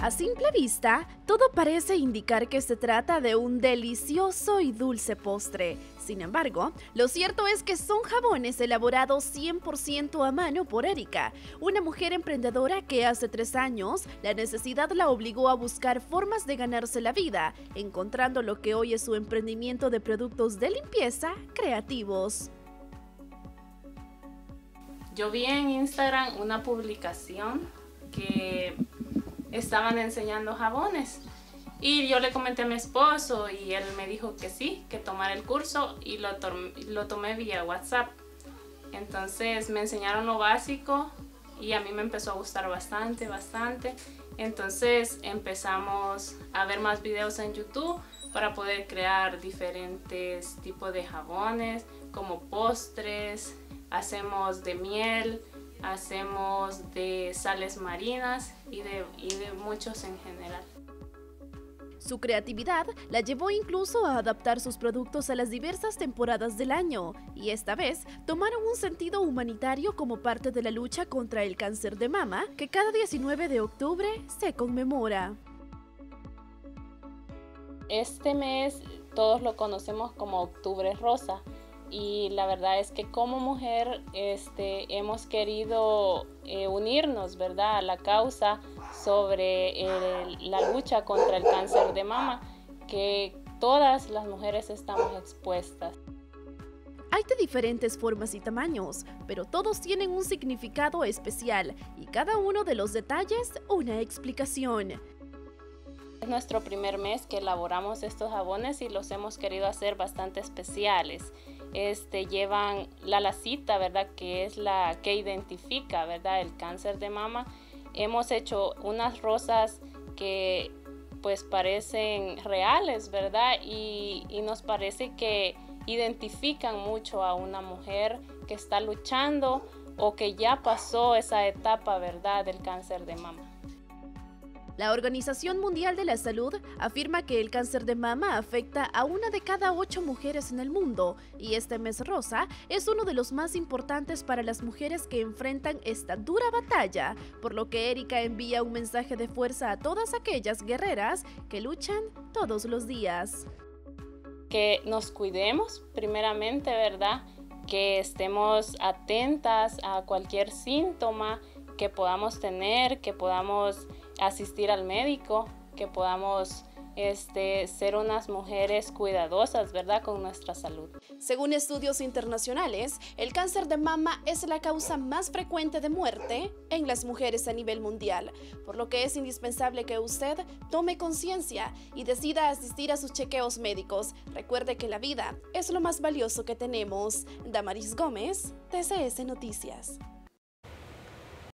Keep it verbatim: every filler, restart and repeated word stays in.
A simple vista, todo parece indicar que se trata de un delicioso y dulce postre. Sin embargo, lo cierto es que son jabones elaborados cien por ciento a mano por Erika, una mujer emprendedora que hace tres años la necesidad la obligó a buscar formas de ganarse la vida, encontrando lo que hoy es su emprendimiento de productos de limpieza creativos. Yo vi en Instagram una publicación que estaban enseñando jabones y yo le comenté a mi esposo y él me dijo que sí, que tomara el curso y lo, lo tomé vía WhatsApp. Entonces me enseñaron lo básico y a mí me empezó a gustar bastante, bastante. Entonces empezamos a ver más videos en YouTube para poder crear diferentes tipos de jabones como postres, hacemos de miel, hacemos de sales marinas y de, y de muchos en general. Su creatividad la llevó incluso a adaptar sus productos a las diversas temporadas del año, y esta vez tomaron un sentido humanitario como parte de la lucha contra el cáncer de mama, que cada diecinueve de octubre se conmemora. Este mes todos lo conocemos como Octubre Rosa. Y la verdad es que como mujer este, hemos querido eh, unirnos, ¿verdad?, a la causa sobre el, la lucha contra el cáncer de mama, que todas las mujeres estamos expuestas. Hay de diferentes formas y tamaños, pero todos tienen un significado especial y cada uno de los detalles una explicación. Es nuestro primer mes que elaboramos estos jabones y los hemos querido hacer bastante especiales. Este, llevan la lacita, ¿verdad?, que es la que identifica, ¿verdad?, el cáncer de mama. Hemos hecho unas rosas que pues parecen reales, ¿verdad?, y, y nos parece que identifican mucho a una mujer que está luchando o que ya pasó esa etapa, ¿verdad?, del cáncer de mama. La Organización Mundial de la Salud afirma que el cáncer de mama afecta a una de cada ocho mujeres en el mundo, y este mes rosa es uno de los más importantes para las mujeres que enfrentan esta dura batalla, por lo que Erika envía un mensaje de fuerza a todas aquellas guerreras que luchan todos los días. Que nos cuidemos primeramente, ¿verdad?, que estemos atentas a cualquier síntoma que podamos tener, que podamos asistir al médico, que podamos este, ser unas mujeres cuidadosas, ¿verdad?, con nuestra salud. Según estudios internacionales, el cáncer de mama es la causa más frecuente de muerte en las mujeres a nivel mundial, por lo que es indispensable que usted tome conciencia y decida asistir a sus chequeos médicos. Recuerde que la vida es lo más valioso que tenemos. Damaris Gómez, T C S Noticias.